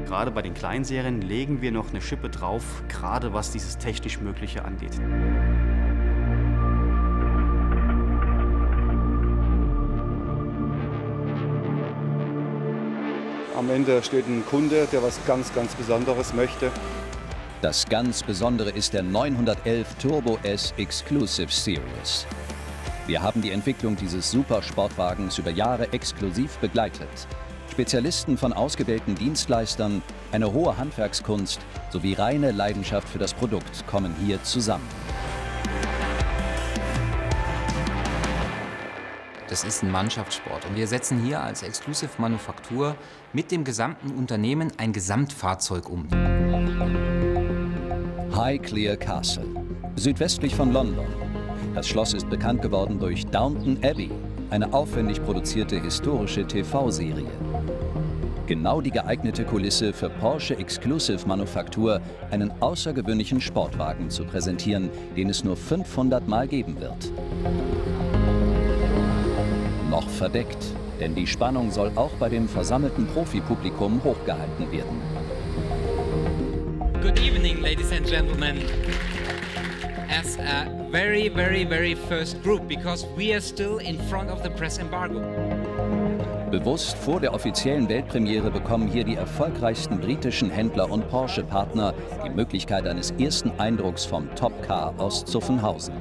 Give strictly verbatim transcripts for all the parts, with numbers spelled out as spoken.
gerade bei den Kleinserien legen wir noch eine Schippe drauf, gerade was dieses technisch Mögliche angeht. Am Ende steht ein Kunde, der was ganz, ganz Besonderes möchte. Das ganz Besondere ist der neunhundertelf Turbo S Exclusive Series. Wir haben die Entwicklung dieses Supersportwagens über Jahre exklusiv begleitet. Spezialisten von ausgewählten Dienstleistern, eine hohe Handwerkskunst sowie reine Leidenschaft für das Produkt kommen hier zusammen. Das ist ein Mannschaftssport und wir setzen hier als Exclusive Manufaktur mit dem gesamten Unternehmen ein Gesamtfahrzeug um. Highclere Castle, südwestlich von London. Das Schloss ist bekannt geworden durch Downton Abbey, eine aufwendig produzierte historische T V-Serie. Genau die geeignete Kulisse für Porsche Exclusive Manufaktur, einen außergewöhnlichen Sportwagen zu präsentieren, den es nur fünfhundert Mal geben wird. Noch verdeckt, denn die Spannung soll auch bei dem versammelten Profipublikum hochgehalten werden. Good evening, ladies and gentlemen. As a very, very, very first group, because we are still in front of the press embargo. Bewusst vor der offiziellen Weltpremiere bekommen hier die erfolgreichsten britischen Händler und Porsche-Partner die Möglichkeit eines ersten Eindrucks vom Top-Car aus Zuffenhausen.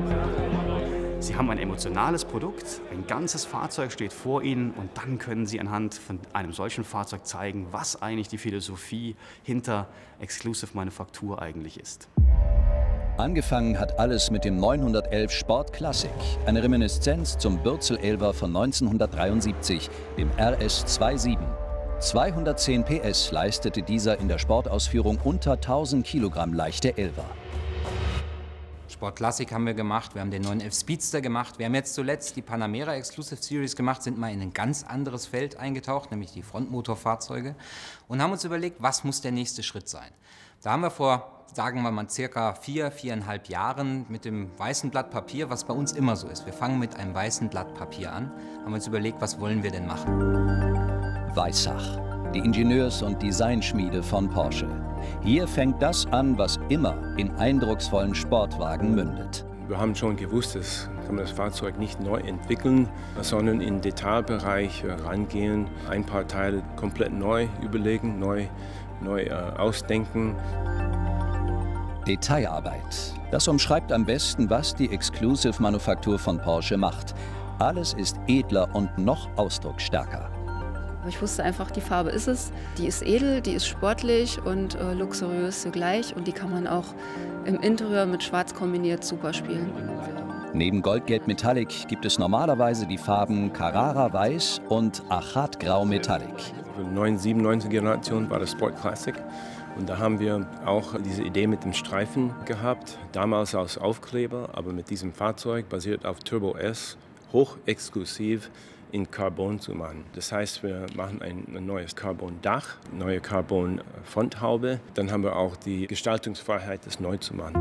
Sie haben ein emotionales Produkt, ein ganzes Fahrzeug steht vor Ihnen und dann können Sie anhand von einem solchen Fahrzeug zeigen, was eigentlich die Philosophie hinter Exclusive Manufaktur eigentlich ist. Angefangen hat alles mit dem neunhundertelf Sport Classic, eine Reminiszenz zum Bürzel-Elfer von neunzehnhundertdreiundsiebzig, dem R S siebenundzwanzig. zweihundertzehn P S leistete dieser in der Sportausführung unter tausend Kilogramm leichte Elfer. Sport Classic haben wir gemacht, wir haben den neun elf Speedster gemacht, wir haben jetzt zuletzt die Panamera Exclusive Series gemacht, sind mal in ein ganz anderes Feld eingetaucht, nämlich die Frontmotorfahrzeuge und haben uns überlegt, was muss der nächste Schritt sein. Da haben wir vor, sagen wir mal, circa vier, viereinhalb Jahren mit dem weißen Blatt Papier, was bei uns immer so ist. Wir fangen mit einem weißen Blatt Papier an, haben uns überlegt, was wollen wir denn machen. Weissach, die Ingenieurs- und Designschmiede von Porsche. Hier fängt das an, was immer in eindrucksvollen Sportwagen mündet. Wir haben schon gewusst, dass kann man das Fahrzeug nicht neu entwickeln, sondern in den Detailbereich rangehen, ein paar Teile komplett neu überlegen, neu, neu äh, ausdenken. Detailarbeit. Das umschreibt am besten, was die Exclusive-Manufaktur von Porsche macht. Alles ist edler und noch ausdrucksstärker. Ich wusste einfach, die Farbe ist es. Die ist edel, die ist sportlich und äh, luxuriös zugleich. Und die kann man auch im Interieur mit Schwarz kombiniert super spielen. Neben Goldgelb Metallic gibt es normalerweise die Farben Carrara Weiß und Achatgrau Metallic. Die neunzehnhundertsiebenundneunzig Generation war das Sport Classic. Und da haben wir auch diese Idee mit dem Streifen gehabt, damals aus Aufkleber, aber mit diesem Fahrzeug basiert auf Turbo S, hochexklusiv in Carbon zu machen. Das heißt, wir machen ein, ein neues Carbon-Dach, neue Carbon-Fronthaube. Dann haben wir auch die Gestaltungsfreiheit, das neu zu machen.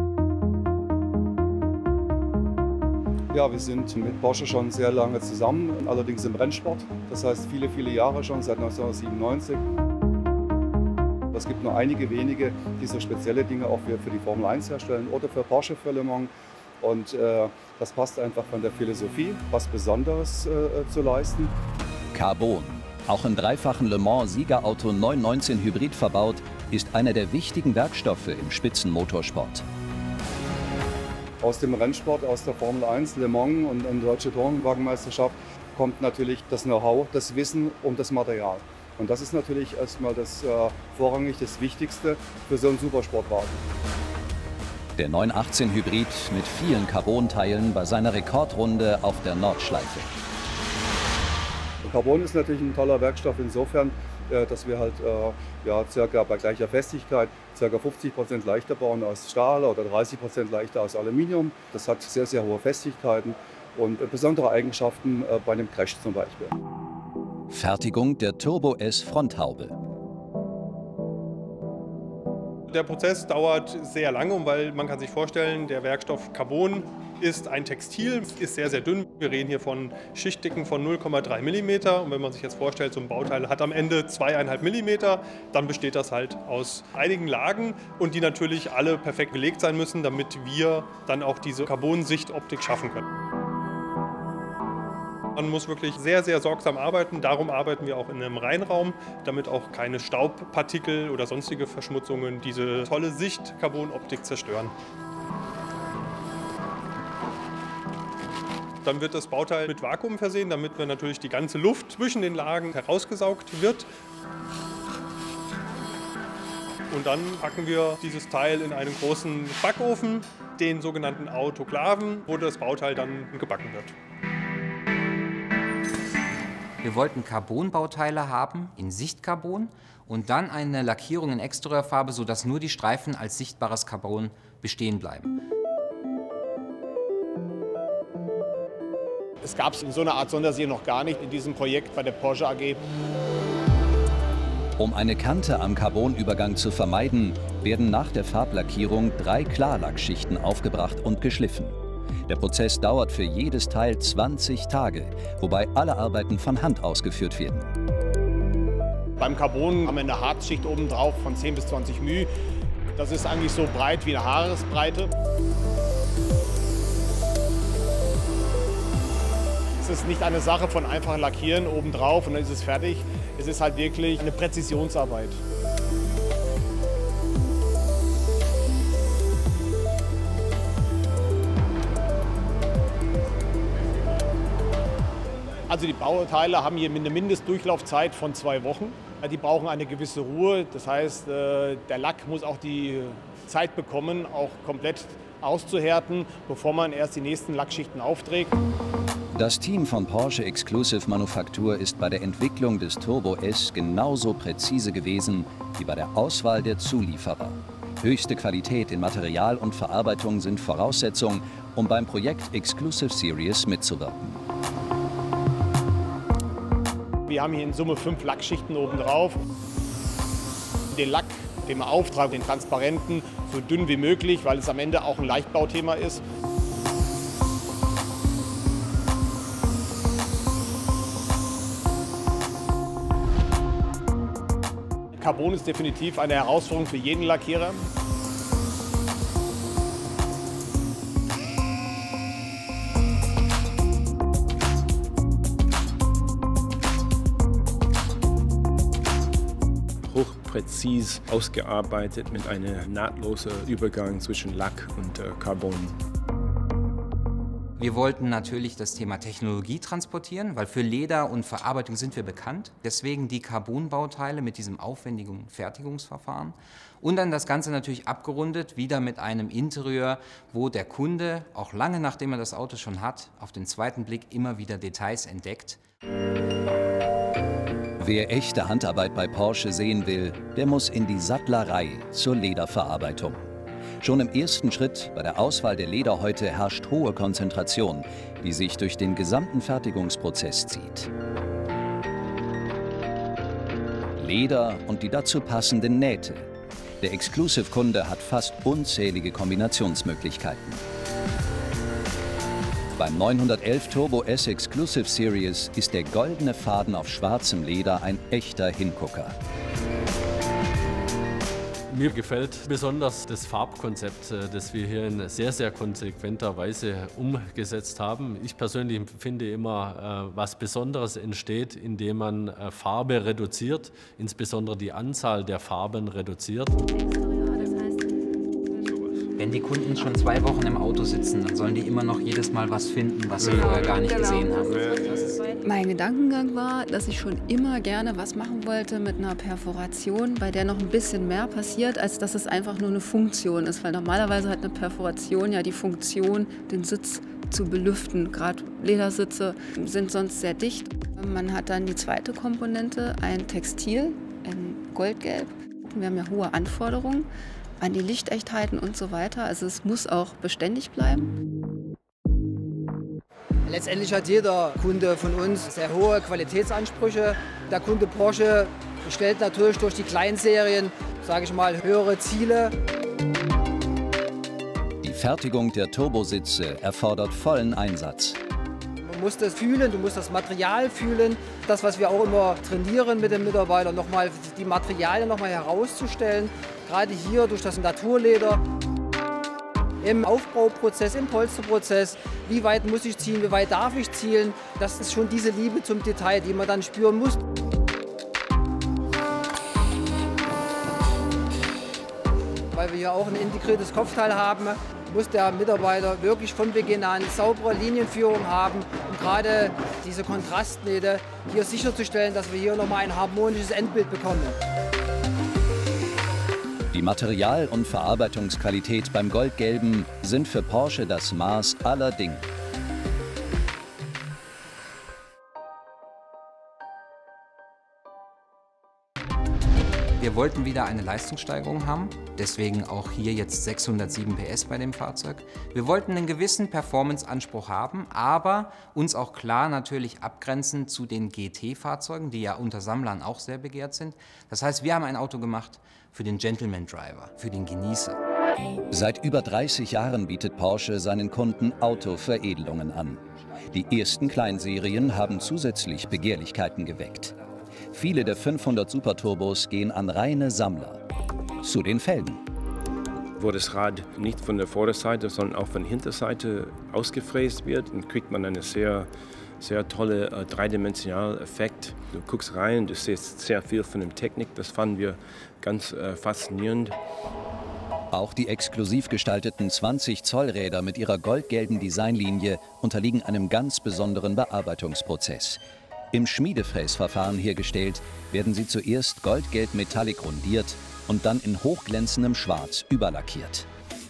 Ja, wir sind mit Porsche schon sehr lange zusammen, allerdings im Rennsport. Das heißt, viele, viele Jahre schon, seit neunzehnhundertsiebenundneunzig. Es gibt nur einige wenige, die so spezielle Dinge auch für, für die Formel eins herstellen oder für Porsche, für Le Mans. Und äh, das passt einfach von der Philosophie, was Besonderes äh, zu leisten. Carbon, auch im dreifachen Le Mans Siegerauto neun neunzehn Hybrid verbaut, ist einer der wichtigen Werkstoffe im Spitzenmotorsport. Aus dem Rennsport, aus der Formel eins, Le Mans und, und Deutsche Tourenwagenmeisterschaft kommt natürlich das Know-how, das Wissen um das Material. Und das ist natürlich erstmal das äh, vorrangig das Wichtigste für so einen Supersportwagen. Der neun achtzehn Hybrid mit vielen Carbon-Teilen bei seiner Rekordrunde auf der Nordschleife. Carbon ist natürlich ein toller Werkstoff insofern, äh, dass wir halt äh, ja, circa bei gleicher Festigkeit ca. fünfzig Prozent leichter bauen als Stahl oder dreißig Prozent leichter als Aluminium. Das hat sehr, sehr hohe Festigkeiten und äh, besondere Eigenschaften äh, bei einem Crash zum Beispiel. Fertigung der Turbo S Fronthaube. Der Prozess dauert sehr lange, weil man kann sich vorstellen, der Werkstoff Carbon ist ein Textil, ist sehr, sehr dünn. Wir reden hier von Schichtdicken von null Komma drei Millimeter. Und wenn man sich jetzt vorstellt, so ein Bauteil hat am Ende zwei Komma fünf Millimeter, dann besteht das halt aus einigen Lagen und die natürlich alle perfekt belegt sein müssen, damit wir dann auch diese Carbon-Sichtoptik schaffen können. Man muss wirklich sehr, sehr sorgsam arbeiten. Darum arbeiten wir auch in einem Reinraum, damit auch keine Staubpartikel oder sonstige Verschmutzungen diese tolle Sicht-Carbon-Optik zerstören. Dann wird das Bauteil mit Vakuum versehen, damit wir natürlich die ganze Luft zwischen den Lagen herausgesaugt wird. Und dann packen wir dieses Teil in einen großen Backofen, den sogenannten Autoklaven, wo das Bauteil dann gebacken wird. Wir wollten Carbonbauteile haben in Sichtcarbon und dann eine Lackierung in Exterieurfarbe, sodass nur die Streifen als sichtbares Carbon bestehen bleiben. Es gab in so einer Art Sonderserie noch gar nicht in diesem Projekt bei der Porsche A G. Um eine Kante am Carbonübergang zu vermeiden, werden nach der Farblackierung drei Klarlackschichten aufgebracht und geschliffen. Der Prozess dauert für jedes Teil zwanzig Tage, wobei alle Arbeiten von Hand ausgeführt werden. Beim Carbon haben wir eine Harzschicht oben drauf von zehn bis zwanzig μ. Das ist eigentlich so breit wie eine Haaresbreite. Es ist nicht eine Sache von einfach lackieren obendrauf und dann ist es fertig. Es ist halt wirklich eine Präzisionsarbeit. Also die Bauteile haben hier eine Mindestdurchlaufzeit von zwei Wochen. Die brauchen eine gewisse Ruhe. Das heißt, der Lack muss auch die Zeit bekommen, auch komplett auszuhärten, bevor man erst die nächsten Lackschichten aufträgt. Das Team von Porsche Exclusive Manufaktur ist bei der Entwicklung des Turbo S genauso präzise gewesen wie bei der Auswahl der Zulieferer. Höchste Qualität in Material und Verarbeitung sind Voraussetzung, um beim Projekt Exclusive Series mitzuwirken. Wir haben hier in Summe fünf Lackschichten oben drauf. Den Lack, den wir auftragen, den transparenten, so dünn wie möglich, weil es am Ende auch ein Leichtbauthema ist. Carbon ist definitiv eine Herausforderung für jeden Lackierer. Hochpräzis ausgearbeitet mit einem nahtlosen Übergang zwischen Lack und äh, Carbon. Wir wollten natürlich das Thema Technologie transportieren, weil für Leder und Verarbeitung sind wir bekannt. Deswegen die Carbonbauteile mit diesem aufwendigen Fertigungsverfahren. Und dann das Ganze natürlich abgerundet, wieder mit einem Interieur, wo der Kunde, auch lange nachdem er das Auto schon hat, auf den zweiten Blick immer wieder Details entdeckt. Wer echte Handarbeit bei Porsche sehen will, der muss in die Sattlerei zur Lederverarbeitung. Schon im ersten Schritt bei der Auswahl der Lederhäute herrscht hohe Konzentration, die sich durch den gesamten Fertigungsprozess zieht. Leder und die dazu passenden Nähte. Der Exclusive-Kunde hat fast unzählige Kombinationsmöglichkeiten. Beim neunhundertelf Turbo S Exclusive Series ist der goldene Faden auf schwarzem Leder ein echter Hingucker. Mir gefällt besonders das Farbkonzept, das wir hier in sehr, sehr konsequenter Weise umgesetzt haben. Ich persönlich finde immer, was Besonderes entsteht, indem man Farbe reduziert, insbesondere die Anzahl der Farben reduziert. Wenn die Kunden schon zwei Wochen im Auto sitzen, dann sollen die immer noch jedes Mal was finden, was sie vorher gar nicht gesehen haben. Mein Gedankengang war, dass ich schon immer gerne was machen wollte mit einer Perforation, bei der noch ein bisschen mehr passiert, als dass es einfach nur eine Funktion ist. Weil normalerweise hat eine Perforation ja die Funktion, den Sitz zu belüften. Gerade Ledersitze sind sonst sehr dicht. Man hat dann die zweite Komponente, ein Textil in Goldgelb. Wir haben ja hohe Anforderungen an die Lichtechtheiten und so weiter. Also es muss auch beständig bleiben. Letztendlich hat jeder Kunde von uns sehr hohe Qualitätsansprüche. Der Kunde Porsche stellt natürlich durch die Kleinserien, sage ich mal, höhere Ziele. Die Fertigung der Turbositze erfordert vollen Einsatz. Du musst das fühlen, du musst das Material fühlen. Das, was wir auch immer trainieren mit den Mitarbeitern, nochmal die Materialien nochmal herauszustellen. Gerade hier durch das Naturleder. Im Aufbauprozess, im Polsterprozess, wie weit muss ich ziehen, wie weit darf ich zielen. Das ist schon diese Liebe zum Detail, die man dann spüren muss. Weil wir hier auch ein integriertes Kopfteil haben, muss der Mitarbeiter wirklich von Beginn an saubere Linienführung haben, um gerade diese Kontrastnähte hier sicherzustellen, dass wir hier nochmal ein harmonisches Endbild bekommen. Die Material- und Verarbeitungsqualität beim Goldgelben sind für Porsche das Maß aller Dinge. Wir wollten wieder eine Leistungssteigerung haben, deswegen auch hier jetzt sechshundertsieben P S bei dem Fahrzeug. Wir wollten einen gewissen Performance-Anspruch haben, aber uns auch klar natürlich abgrenzen zu den G T-Fahrzeugen, die ja unter Sammlern auch sehr begehrt sind. Das heißt, wir haben ein Auto gemacht für den Gentleman Driver, für den Genießer. Seit über dreißig Jahren bietet Porsche seinen Kunden Autoveredelungen an. Die ersten Kleinserien haben zusätzlich Begehrlichkeiten geweckt. Viele der fünfhundert Superturbos gehen an reine Sammler. Zu den Felgen. Wo das Rad nicht von der Vorderseite, sondern auch von der Hinterseite ausgefräst wird, dann kriegt man einen sehr, sehr tollen äh, dreidimensionalen Effekt. Du guckst rein, du siehst sehr viel von der Technik, das fanden wir ganz äh, faszinierend. Auch die exklusiv gestalteten zwanzig Zoll Räder mit ihrer goldgelben Designlinie unterliegen einem ganz besonderen Bearbeitungsprozess. Im Schmiedefräsverfahren hergestellt, werden sie zuerst goldgelb metallic grundiert und dann in hochglänzendem Schwarz überlackiert.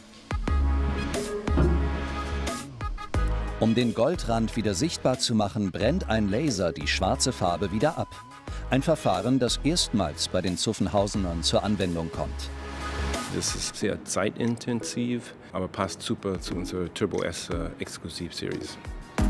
Um den Goldrand wieder sichtbar zu machen, brennt ein Laser die schwarze Farbe wieder ab. Ein Verfahren, das erstmals bei den Zuffenhausenern zur Anwendung kommt. Das ist sehr zeitintensiv, aber passt super zu unserer Turbo S äh, Exklusiv-Series.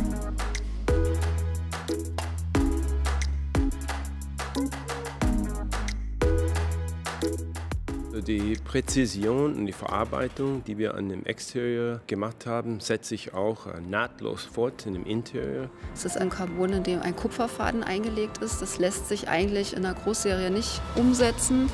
Die Präzision und die Verarbeitung, die wir an dem Exterieur gemacht haben, setzt sich auch nahtlos fort in dem Interieur. Es ist ein Carbon, in dem ein Kupferfaden eingelegt ist. Das lässt sich eigentlich in der Großserie nicht umsetzen.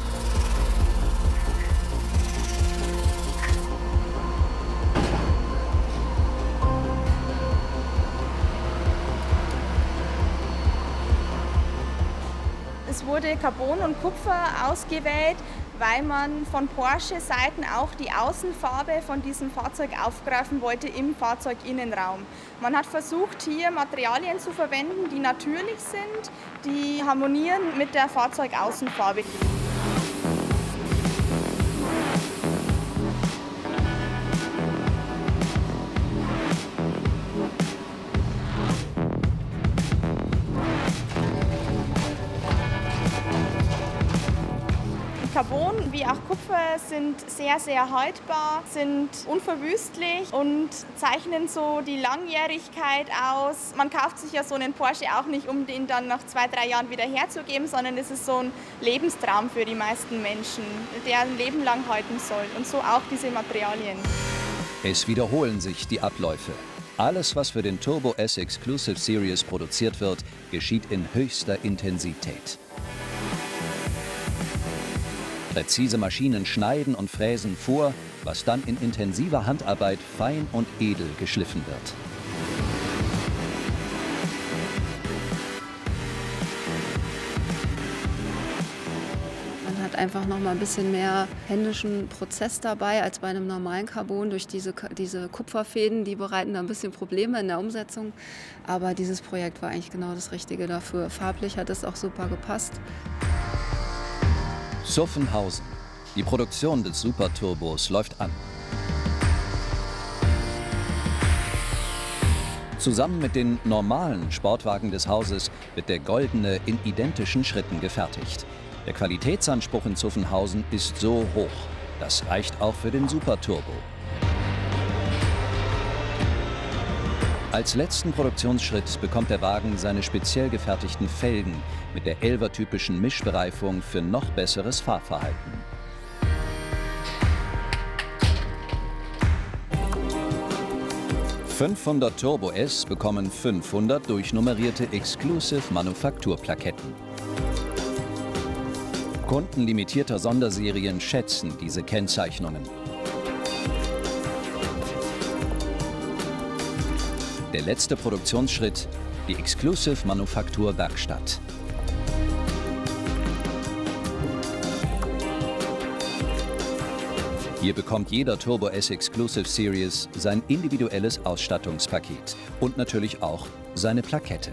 Es wurde Carbon und Kupfer ausgewählt, weil man von Porsche-Seiten auch die Außenfarbe von diesem Fahrzeug aufgreifen wollte im Fahrzeuginnenraum. Man hat versucht, hier Materialien zu verwenden, die natürlich sind, die harmonieren mit der Fahrzeugaußenfarbe. Carbon wie auch Kupfer sind sehr, sehr haltbar, sind unverwüstlich und zeichnen so die Langjährigkeit aus. Man kauft sich ja so einen Porsche auch nicht, um den dann nach zwei, drei Jahren wieder herzugeben, sondern es ist so ein Lebenstraum für die meisten Menschen, der ein Leben lang halten soll. Und so auch diese Materialien. Es wiederholen sich die Abläufe. Alles, was für den Turbo S Exclusive Series produziert wird, geschieht in höchster Intensität. Präzise Maschinen schneiden und fräsen vor, was dann in intensiver Handarbeit fein und edel geschliffen wird. Man hat einfach noch mal ein bisschen mehr händischen Prozess dabei als bei einem normalen Carbon. Durch diese, diese Kupferfäden, die bereiten da ein bisschen Probleme in der Umsetzung. Aber dieses Projekt war eigentlich genau das Richtige dafür. Farblich hat es auch super gepasst. Zuffenhausen. Die Produktion des Superturbos läuft an. Zusammen mit den normalen Sportwagen des Hauses wird der Goldene in identischen Schritten gefertigt. Der Qualitätsanspruch in Zuffenhausen ist so hoch. Das reicht auch für den Superturbo. Als letzten Produktionsschritt bekommt der Wagen seine speziell gefertigten Felgen mit der Elver-typischen Mischbereifung für noch besseres Fahrverhalten. fünfhundert Turbo S bekommen fünfhundert durchnummerierte Exclusive-Manufakturplaketten. Kunden limitierter Sonderserien schätzen diese Kennzeichnungen. Der letzte Produktionsschritt, die Exclusive-Manufaktur-Werkstatt. Hier bekommt jeder Turbo S Exclusive Series sein individuelles Ausstattungspaket und natürlich auch seine Plakette.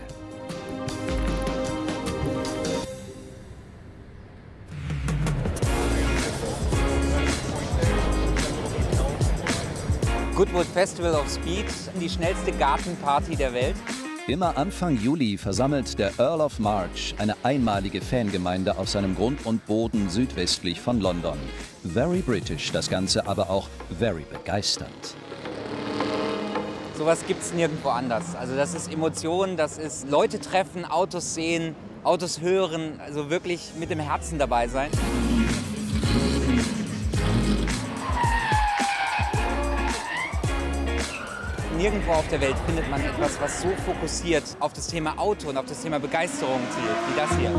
Goodwood Festival of Speed, die schnellste Gartenparty der Welt. Immer Anfang Juli versammelt der Earl of March eine einmalige Fangemeinde auf seinem Grund und Boden südwestlich von London. Very British, das Ganze aber auch very begeisternd. Sowas gibt es nirgendwo anders. Also das ist Emotionen, das ist Leute treffen, Autos sehen, Autos hören, also wirklich mit dem Herzen dabei sein. Nirgendwo auf der Welt findet man etwas, was so fokussiert auf das Thema Auto und auf das Thema Begeisterung zielt, wie das hier.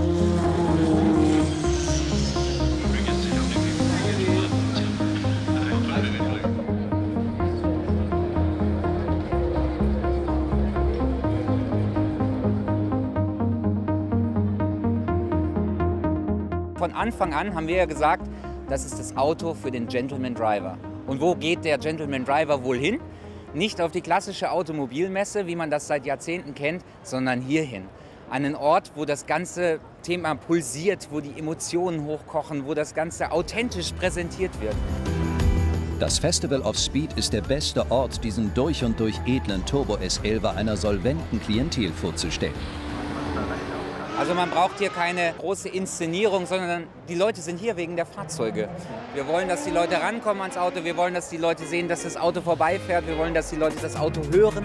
Von Anfang an haben wir ja gesagt, das ist das Auto für den Gentleman Driver. Und wo geht der Gentleman Driver wohl hin? Nicht auf die klassische Automobilmesse, wie man das seit Jahrzehnten kennt, sondern hierhin. An einen Ort, wo das ganze Thema pulsiert, wo die Emotionen hochkochen, wo das Ganze authentisch präsentiert wird. Das Festival of Speed ist der beste Ort, diesen durch und durch edlen Turbo S Elva einer solventen Klientel vorzustellen. Also man braucht hier keine große Inszenierung, sondern die Leute sind hier wegen der Fahrzeuge. Wir wollen, dass die Leute rankommen ans Auto, wir wollen, dass die Leute sehen, dass das Auto vorbeifährt, wir wollen, dass die Leute das Auto hören.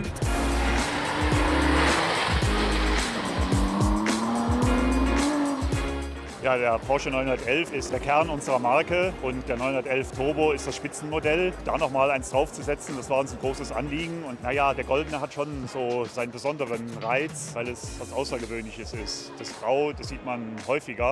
Ja, der Porsche neunhundertelf ist der Kern unserer Marke und der neunhundertelf Turbo ist das Spitzenmodell. Da noch mal eins draufzusetzen, das war uns ein großes Anliegen. Und naja, der Goldene hat schon so seinen besonderen Reiz, weil es was Außergewöhnliches ist. Das Grau, das sieht man häufiger.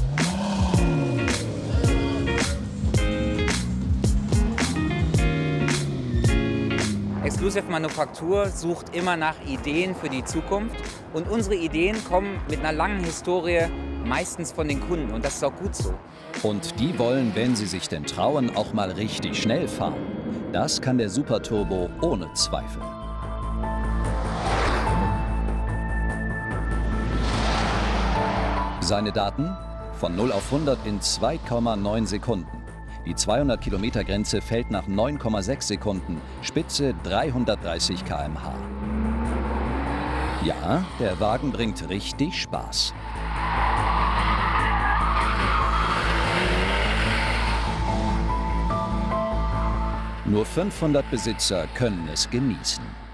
Exclusive Manufaktur sucht immer nach Ideen für die Zukunft und unsere Ideen kommen mit einer langen Historie meistens von den Kunden und das ist auch gut so. Und die wollen, wenn sie sich denn trauen, auch mal richtig schnell fahren. Das kann der Super Turbo ohne Zweifel. Seine Daten? Von null auf hundert in zwei Komma neun Sekunden. Die zweihundert Kilometer Grenze fällt nach neun Komma sechs Sekunden, Spitze dreihundertdreißig Kilometer pro Stunde. Ja, der Wagen bringt richtig Spaß. Nur fünfhundert Besitzer können es genießen.